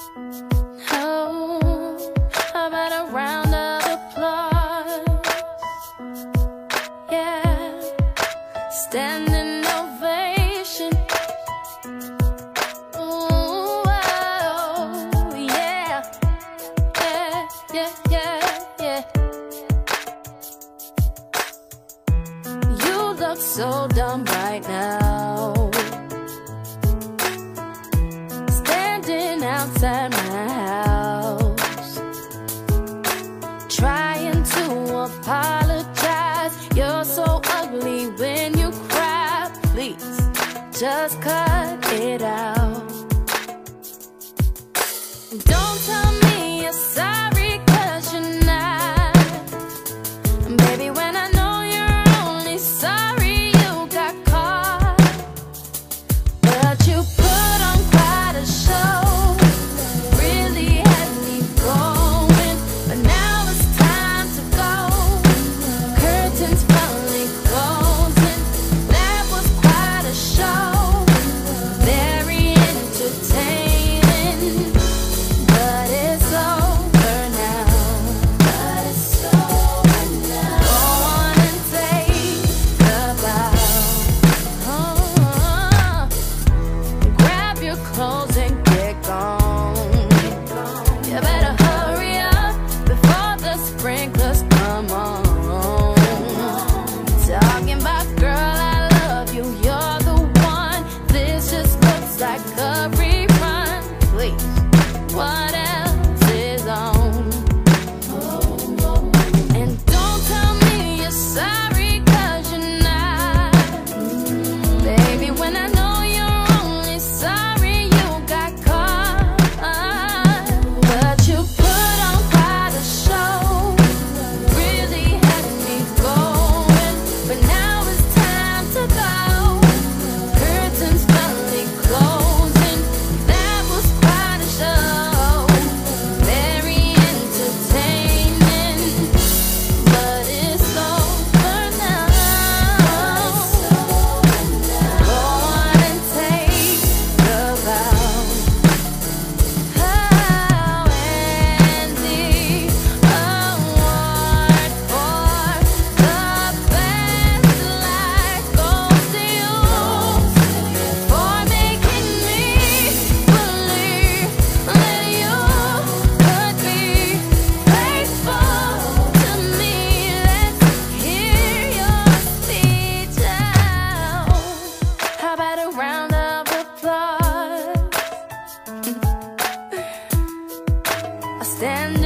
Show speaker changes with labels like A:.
A: Oh, how about a round of applause? Yeah, standing ovation. Ooh, oh, yeah, yeah, yeah, yeah, yeah. You look so dumb right now, standing outside my house, trying to apologize. You're so ugly when you cry. Please, just cut it out. Don't tell me you're sorry, 'cause you're not. Baby, when I know you're only sorry you got caught. But you put on quite a show, really had me going. But now it's time to go, curtains finally closing. That was quite a show, very entertaining. But it's over now. But it's over now. Go on and take a bow. Oh, grab your clothes and get gone. You better hurry up before the sprinklers come on. Talking about, girl, I love you, you're the one. This just looks like a rerun. Please, what else is on? And don't tell me you're sorry, 'cause you're not. Baby, when I know you're only sorry you got caught. But you put on quite a show, really had me going. But now it's time to go, curtains finally closing. That was quite a show, very entertaining. But it's over now. Go on and take the vow. Oh, and the award for the best life goes to you, for making me believe that you could be faithful to me. Let's hear your speech out. How about a round of applause? I stand